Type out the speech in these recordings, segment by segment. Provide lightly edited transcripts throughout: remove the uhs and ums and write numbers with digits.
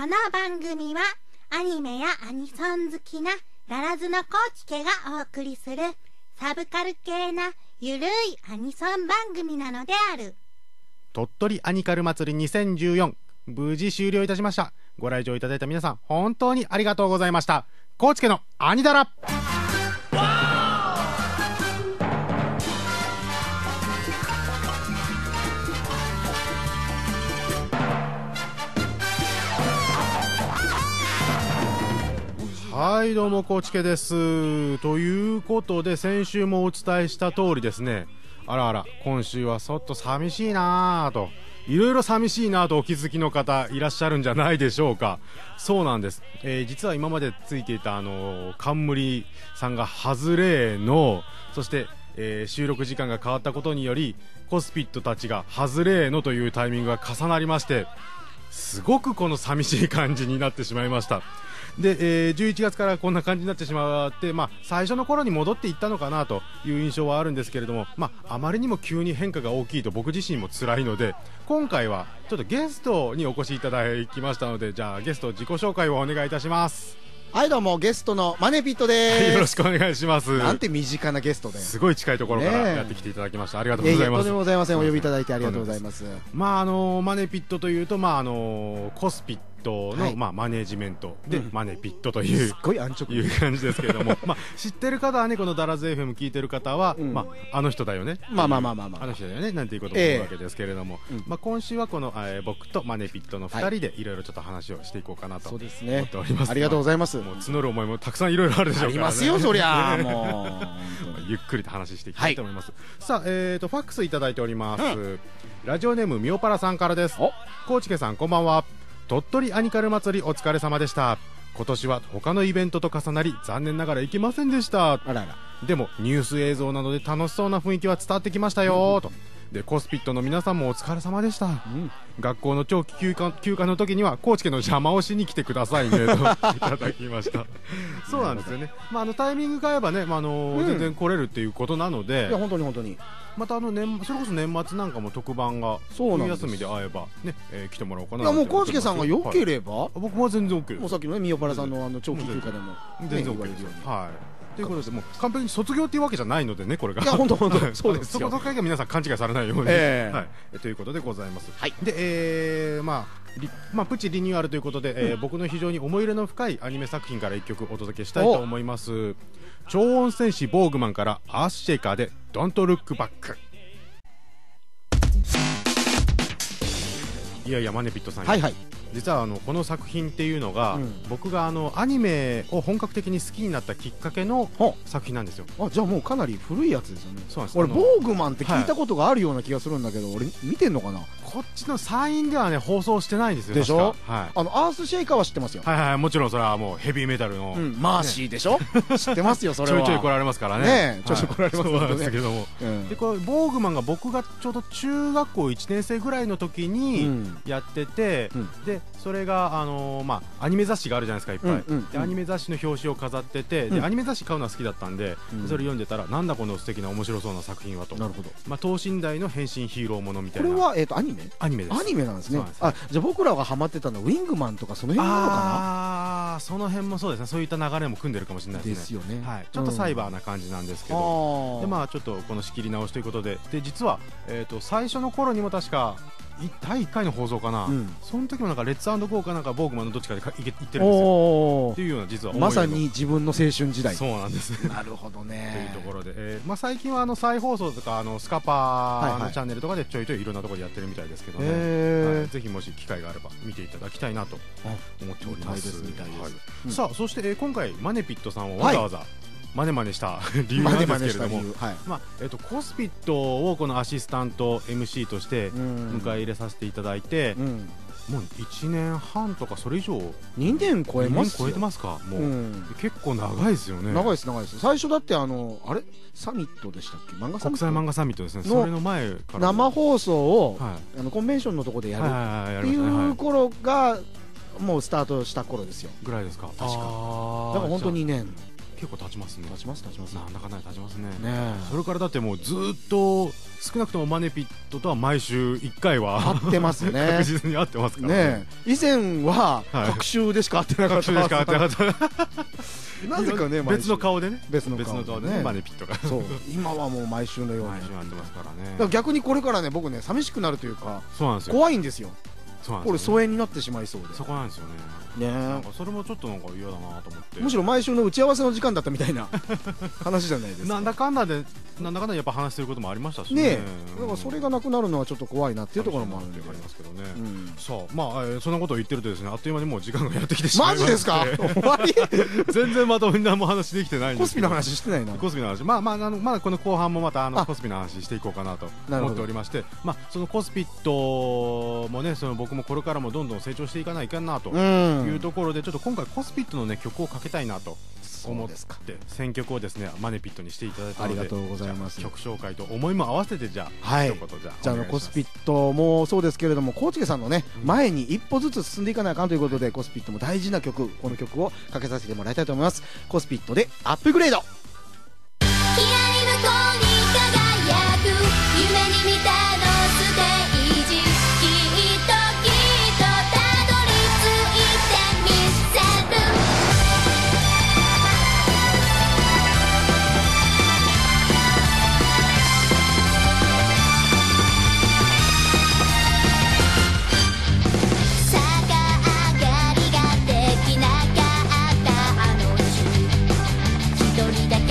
この番組はアニメやアニソン好きなララズのコーチ家がお送りするサブカル系なゆるいアニソン番組なのである。 鳥取アニカル祭り2014、無事終了いたしました。ご来場いただいた皆さん本当にありがとうございました。コーチ家のアニダラ。はい、どうもコーチ家です。ということで、先週もお伝えした通りですね、あらあら今週はちょっと寂しいなぁと、いろいろ寂しいなぁとお気づきの方いらっしゃるんじゃないでしょうか。そうなんです、実は今までついていた冠さんが外れの、そして、収録時間が変わったことによりコスピットたちが外れのというタイミングが重なりまして、すごくこの寂しい感じになってしまいました。で、11月からこんな感じになってしまって、最初の頃に戻っていったのかなという印象はあるんですけれども、あまりにも急に変化が大きいと僕自身も辛いので、今回はちょっとゲストにお越しいただきましたので、じゃあゲスト自己紹介をお願いいたします。 はい、どうもゲストのマネピットです。 よろしくお願いします。 なんて身近なゲストで、 すごい近いところからやってきていただきました。ありがとうございます。 とんでもございません。お呼びいただいてありがとうございます。 マネピットというと、コスピットの、マネジメントで、マネピットという、 すっごい安直いう感じですけれども、知ってる方はね、このダラズ FM 聞いてる方は、あの人だよね、あの人だよねなんていうことを思うわけですけれども、今週はこの、僕とマネピットの2人でいろいろちょっと話をしていこうかなと思っております。 ありがとうございます。 もう募る思いもたくさんいろいろあるでしょうからね。 ありますよ、そりゃもうゆっくりと話していきたいと思います。さあ、ファックスいただいております。ラジオネームみおぱらさんからです。コーチ家さん、こんばんは。鳥取アニカル祭りお疲れ様でした。今年は他のイベントと重なり残念ながら行けませんでした。でもニュース映像などで楽しそうな雰囲気は伝わってきましたよと。で、コスピットの皆さんもお疲れ様でした。学校の長期休暇の時にはコーチ家の邪魔をしに来てくださいねといただきました。そうなんですよね。タイミングが合えばね、全然来れるっていうことなので、 いや本当にまたそれこそ年末なんかも特番が冬休みで会えばね、来てもらおうかな。 いやもうコーチ家さんが良ければ、 僕は全然 OK です。 もうさっきのね、みおぱらさんの長期休暇でも全然 OK ですよ。はい。ということで、もう完璧に卒業っていうわけじじゃないのでね、これが。いや本当そうですよ。 そこだけが皆さん勘違いされないように、はい、ということでございます。で、プチリニューアルということで、僕の非常に思い入れの深いアニメ作品から1曲お届けしたいと思います。超音戦士ボーグマンからアースシェイカーで Don't Look Back。いやいや、マネピットさん、実はこの作品っていうのが、僕がアニメを本格的に好きになったきっかけの作品なんですよ。 じゃあもうかなり古いやつですよね。 そうなんです。 俺ボーグマンって聞いたことがあるような気がするんだけど、俺見てんのかな。 こっちの山陰ではね放送してないんですよ。 でしょ。 アースシェイカーは知ってますよ。 もちろんそれはもうヘビーメタルのマーシーでしょ。知ってますよ。それはちょいちょい来られますからね。 ちょいちょい来られますけども、でこれボーグマンが僕がちょうど中学校1年生ぐらいの時にやってて、でそれがアニメ雑誌があるじゃないですか、いっぱい。でアニメ雑誌の表紙を飾ってて、でアニメ雑誌買うのは好きだったんで、それ読んでたら、なんだこの素敵な面白そうな作品はと。 なるほど。 等身大の変身ヒーローものみたいな。 これはアニメ？ アニメです。 アニメなんですね。じゃあ僕らがハマってたのはウィングマンとかその辺なのかな。その辺もそうですね。そういった流れも組んでるかもしれないですね。 ですよね。 はい。ちょっとサイバーな感じなんですけど、でちょっとこの仕切り直しということで、実は最初の頃にも確か第1回の放送かな、その時もなんかレッツ&ゴーかなんかボーグマンのどっちかで言ってるんですよっていうような、実はまさに自分の青春時代。 そうなんです。 なるほどね。 というところで、最近は再放送とかスカパーのチャンネルとかでちょいちょいいろんなところでやってるみたいですけどね、ぜひもし機会があれば見ていただきたいなと思っております。さあ、そして今回マネピットさんをわざわざマネした理由なんですけれども、コスピットをこのアシスタント MC として迎え入れさせていただいて、もう1年半とかそれ以上 2年超えますよ。 超えてますか。もう結構長いですよね。 長いです長いです。最初だってあれサミットでしたっけ。 国際漫画サミットですね。それの前から生放送をコンベンションのところでやるっていう頃がもうスタートした頃ですよ。 ぐらいですか。確か。だから本当に2年。 結構経ちますね。 経ちますなんだかんだ経ちますね。 ね。 それからだってもうずっと少なくともマネピットとは毎週1回は会ってますね。 確実に会ってますからね。 以前は隔週でしか会ってなかった。 隔週でしか会ってなかった。 なぜかね、 別の顔でね、 別の顔でね、 マネピットが。 そう、今はもう毎週のように毎週会ってますからね。 だから逆にこれからね、僕ね、寂しくなるというか、 そうなんですよ。 怖いんですよ。これ疎遠になってしまいそうで。 そこなんですよね。なんかそれもちょっとなんか嫌だなと思って。 むしろ毎週の打ち合わせの時間だったみたいな話じゃないですか。 なんだかんだでやっぱ話してることもありましたしね。 だからそれがなくなるのはちょっと怖いなっていうところもあるんで。 ありますけどね。そう、まあそんなことを言ってるとですね、あっという間にもう時間がやってきてしまいまして。 マジですか？終わり？ 全然まともに何も話できてないんです。 コスピの話してないな。 コスピの話、まあこの後半もまたコスピの話していこうかなと思っておりまして、まあそのコスピットもね、その僕もこれからもどんどん成長していかないかなというところで、ちょっと今回コスピットのね曲をかけたいなと思って選曲をですねマネピットにしていただいたので、 ありがとうございます。 曲紹介と思いも合わせてじゃあ一言じゃあコスピットもそうですけれども、コーチケさんのね前に一歩ずつ進んでいかないあかんということで、コスピットも大事な曲、この曲をかけさせてもらいたいと思います。コスピットでアップグレード。 光向こうに輝く夢に見たのステージ、きっとたどり着いてみせる。逆上がりができなかったあの日、一人だけ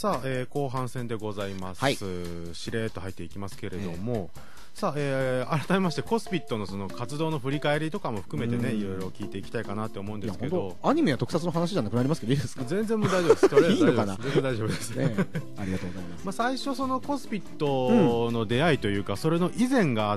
さあ、後半戦でございます、 はい、 しれーっと入っていきますけれども、さあ、改めましてコスピットのその活動の振り返りとかも含めてね、いろいろ聞いていきたいかなって思うんですけど、 アニメや特撮の話じゃなくなりますけどいいですか？ 全然もう大丈夫です。とりあえずいいのかな？ 全然大丈夫ですね。 ありがとうございます。 まあ最初そのコスピットの出会いというか、それの以前があって、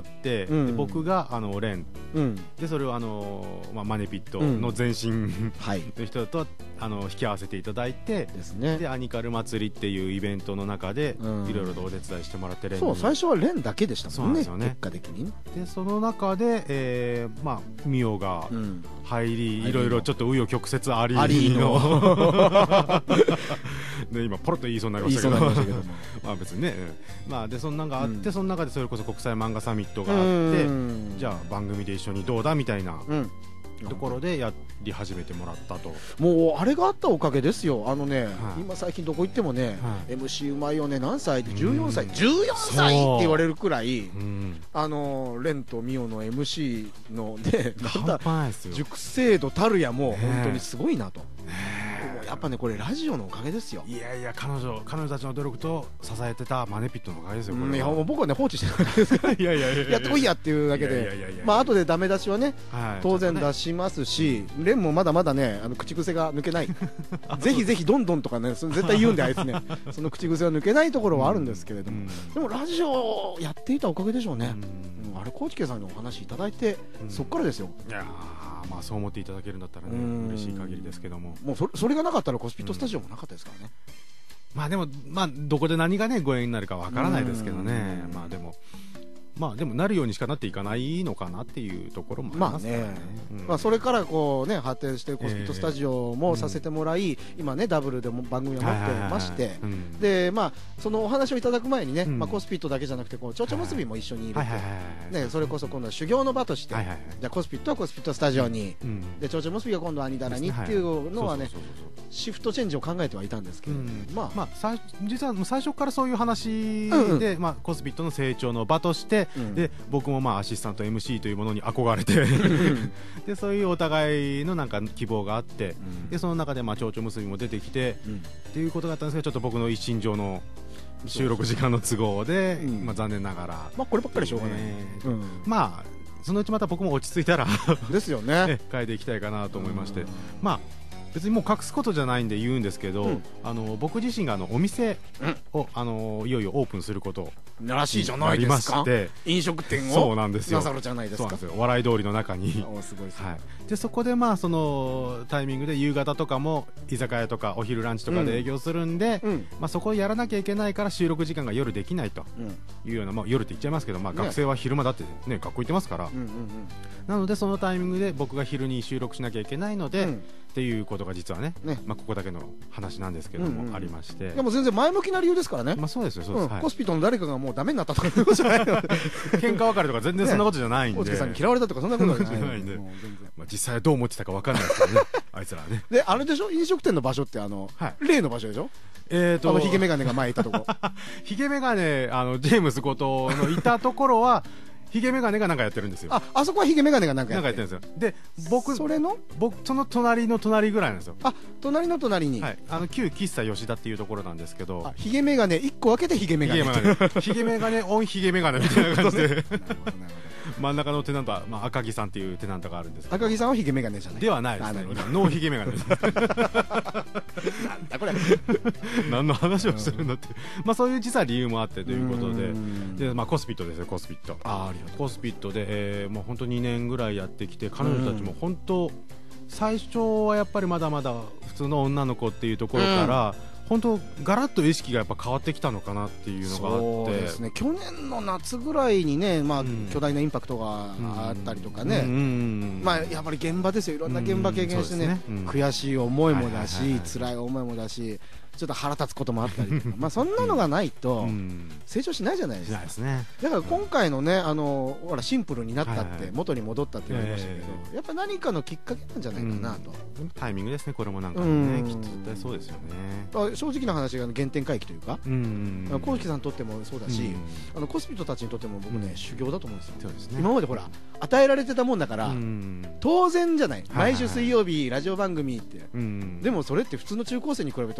で僕がレン、でそれをマネピットの前身の人と引き合わせていただいてですね。でアニカル祭りっていうイベントの中でいろいろとお手伝いしてもらって、レンに、 そう最初はレンだけでしたもんね。 そうなんですよね。 結果的に。 でその中で、ミオが入り、いろいろちょっと紆余曲折ありので今ポロッと言いそうになりましたけどまあ別にね、でそんなんがあって、その中でそれこそ国際漫画サミットがあって、じゃあ番組で一緒にどうだみたいなところでやり始めてもらったと。 もうあれがあったおかげですよ。今最近どこ行ってもね、MC うまいよね、何歳って14歳って言われるくらい、レンとミオの MC のね、熟成度たるやもう本当にすごいなと。やっぱねこれラジオのおかげですよ。 いやいや、彼女たちの努力と支えてたマネピットのおかげですよ。 いやもう僕はね放置してるわけですからやってこいやっていうだけで、後でダメ出しはね当然出しますし、レンもまだまだね口癖が抜けないぜひぜひどんどんとかね絶対言うんで、あいつねその口癖が抜けないところはあるんですけれども、でもラジオやっていたおかげでしょうね。あれ高知家さんのお話いただいて、そっからですよ。 いやまあそう思っていただけるんだったらね嬉しい限りですけども、 もうそれがなかったらコスピットスタジオもなかったですからね。 でもどこで何がねご縁になるかわからないですけどね。でもなるようにしかなっていかないのかなっていうところもありますからね。それからこうね発展してコスピットスタジオもさせてもらい、今ねダブルでも番組を持ってまして、でそのお話をいただく前にね、コスピットだけじゃなくて蝶々結びも一緒に入れて、それこそ今度は修行の場として、じゃあコスピットはコスピットスタジオに、で蝶々結びは今度はアニダラにっていうのはねシフトチェンジを考えてはいたんですけど、 実は最初からそういう話で、コスピットの成長の場としてで僕もアシスタント MC というものに憧れてでそういうお互いのなんか希望があって、でその中で蝶々結びも出てきて、っていうことがあったんですけど、ちょっと僕の一身上の収録時間の都合で、残念ながらこればっかりしょうがない、 そのうちまた僕も落ち着いたらですよね変えていきたいかなと思いまして、別にもう隠すことじゃないんで言うんですけど、僕自身がお店を、いよいよオープンすることらしいじゃないですか。飲食店をなさるじゃないですか。 笑い通りの中にでそこでそのタイミングで夕方とかも居酒屋とかお昼ランチとかで営業するんで、そこをやらなきゃいけないから収録時間が夜できないというような、夜って言っちゃいますけど、学生は昼間だってね学校行ってますから、なのでそのタイミングで僕が昼に収録しなきゃいけないので、っていうことが実はね、ここだけの話なんですけどもありまして、 でも全然前向きな理由ですからね。 そうですよ、そうです。 コスピットの誰かがもうダメになったとかいうことじゃないので喧嘩別れとか全然そんなことじゃないんで、 大月さんに嫌われたとかそんなことじゃないんで、 実際どう思ってたか分かんないですけどねあいつらね。 であれでしょ、飲食店の場所って例の場所でしょ。ヒゲメガネが前いたとこヒゲメガネジェームス後藤のいたところはヒゲメガネがなんかやってるんですよ。 あそこはヒゲメガネがなんかやってるんですよ。で僕その隣の隣ぐらいなんですよ。 隣の隣に、 旧喫茶吉田っていうところなんですけど、 ヒゲメガネ1個分けてヒゲメガネヒゲメガネオンヒゲメガネみたいな感じで真ん中のテナントは、赤木さんっていうテナントがあるんですけど、 赤木さんはヒゲメガネじゃないではないですね。ノーヒゲメガネですなんだこれ何の話をしてるんだってそういう実は理由もあってということで、コスピットですよ。コスピットコスピットで、もう本当2年ぐらいやってきて、彼女たちも本当最初はやっぱりまだまだ普通の女の子っていうところから、本当ガラッと意識がやっぱ変わってきたのかなっていうのがあって、 そうですね、去年の夏ぐらいにね、巨大なインパクトがあったりとかね、やっぱり現場ですよ。いろんな現場経験してね、悔しい思いもだし、辛い思いもだし、ちょっと腹立つこともあったりとかそんなのがないと成長しないじゃないですか。だから今回のねほらシンプルになったって元に戻ったって言われましたけど、やっぱ何かのきっかけなんじゃないかなと。 タイミングですね、これもなんかね、きっと絶対そうですよね。 正直な話が原点回帰というか、小月さんにとってもそうだし、コスピットたちにとっても僕ね修行だと思うんですよ。今までほら与えられてたもんだから当然じゃない。毎週水曜日ラジオ番組って、でもそれって普通の中高生に比べたら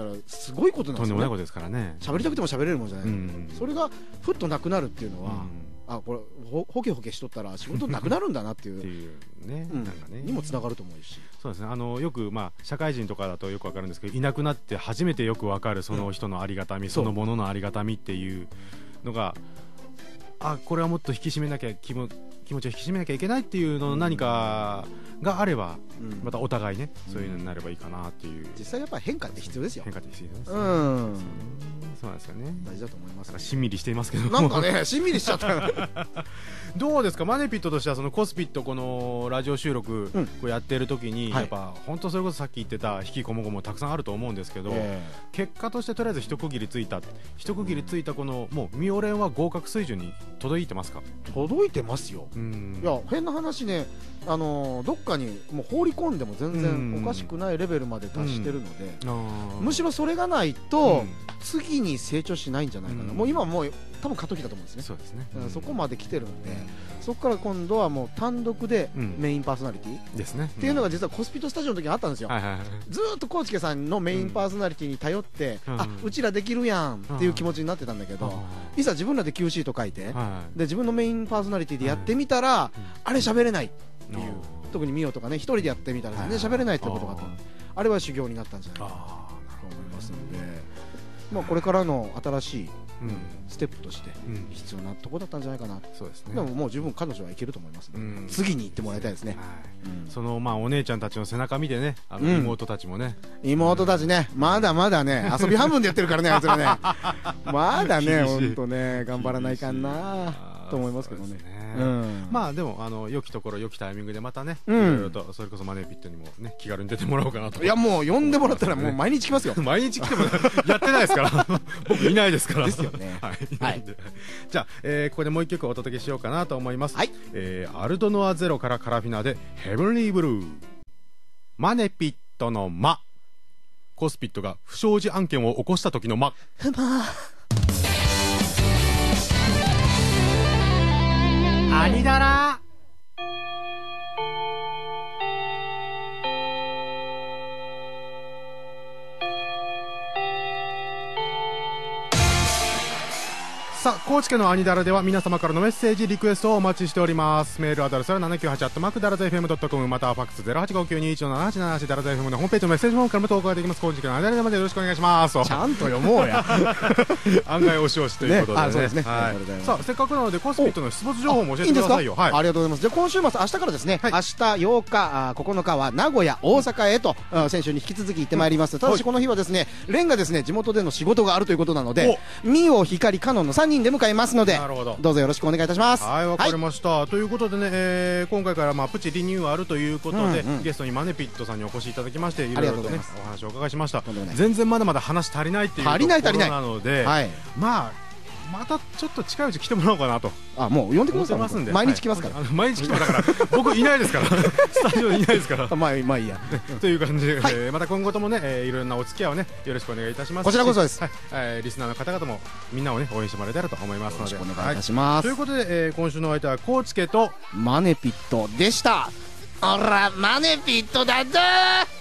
すごいことなんですよね。 とんでもないことですからね。 喋りたくても喋れるもんじゃない、 うんそれがふっとなくなるっていうのは、あ、これほけほけしとったら仕事なくなるんだなっていうっていうね、 うんなんかねにもつながると思うし、 そうですね、よく、社会人とかだとよくわかるんですけど、いなくなって初めてよくわかるその人のありがたみ、そのもののありがたみっていうのが、これはもっと引き締めなきゃ気持ちを引き締めなきゃいけないっていうのの何かがあれば、またお互いね、そういうのになればいいかなっていう。 実際やっぱり変化って必要ですよ。 変化って必要ですね。そうなんですよね。 大事だと思います。 しんみりしていますけど、 なんかね、しんみりしちゃったどうですか、マネピットとしてはそのコスピットこのラジオ収録こうやってる時に、やっぱ本当それこそさっき言ってた引きこもごもたくさんあると思うんですけど、結果としてとりあえず一区切りついたこのもうミオレンは合格水準に届いてますか？ 届いてますよ。いや変な話ね、どっかにもう放り込んでも全然おかしくないレベルまで達してるので、むしろそれがないと次に成長しないんじゃないかな。もう今もう多分過渡期だと思うんですね。 そうですね。 そこまで来てるんで、そこから今度はもう単独でメインパーソナリティですね。 っていうのが実はコスピットスタジオの時にあったんですよ。ずーっとコウチケさんのメインパーソナリティに頼って、うちらできるやんっていう気持ちになってたんだけど、いざ自分らで Q シート書いて、で自分のメインパーソナリティでやってみたら、あれ喋れないっていう、特にミオとかね一人でやってみたら全然喋れないってことがあった。あれは修行になったんじゃないかなと思いますので、これからの新しいステップとして必要なところだったんじゃないかな。 そうですね。 でももう十分彼女はいけると思いますので、次に行ってもらいたいですね。 そのお姉ちゃんたちの背中見てね、妹たちもね、 妹たちね、まだまだね、遊び半分でやってるからね、あいつらね、まだね、本当ね、頑張らないかんなと思いますけどね。でも良きところ良きタイミングでまたね、いろいろとそれこそマネーピットにもね気軽に出てもらおうかなと。いやもう呼んでもらったらもう毎日来ますよ。 毎日来てもやってないですから僕いないですから。 ですよね。 じゃあここでもう一曲お届けしようかなと思います。アルドノアゼロからカラフィナでヘブンリーブルー。マネピットのマ、コスピットが不祥事案件を起こした時のマ。アニダラ。さあ、高知県のアニダラでは皆様からのメッセージリクエストをお待ちしております。メールアドレスは798@darazafm.com、またはファックス 085921-7878 ダラザ FM のホームページのメッセージフォームからも投稿ができます。高知県のアニダラまでよろしくお願いします。 ちゃんと読もうや案外押し押しということでね。 そうですね。 さあ、せっかくなのでコスピットの出没情報も教えてくださいよ。 ありがとうございます。じゃあ今週末、明日からですね、明日8日、9日は名古屋、大阪へと先週に引き続き行ってまいります。ただしこの日はですね、レンがですね地元での仕事があるということなので、ミオ、光、カノンの3人で向かいますので、どうぞよろしくお願いいたします。 はい、わかりました。ということでね、今回からプチリニューアルということで、ゲストにマネピットさんにお越しいただきまして、いろいろとねお話をお伺いしました。全然まだまだ話足りないっていうところなので、またちょっと近いうち来てもらおうかなと。 もう呼んでください。毎日来ますから。 毎日来てもだから僕いないですからスタジオにいないですからまあいいやという感じで、また今後ともねいろんなお付き合いをねよろしくお願いいたします。 こちらこそです。 リスナーの方々もみんなをね応援してもらえたらと思いますので、 よろしくお願いいたします。 ということで今週のお相手はコウチケとマネピットでした。あらマネピットだぞー。